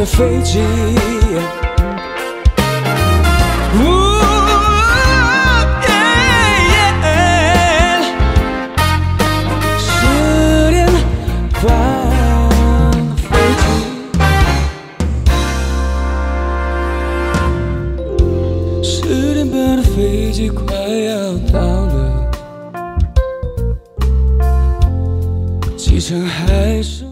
的飞机。10点半的飞机，10点半的飞机快要到了，机场还是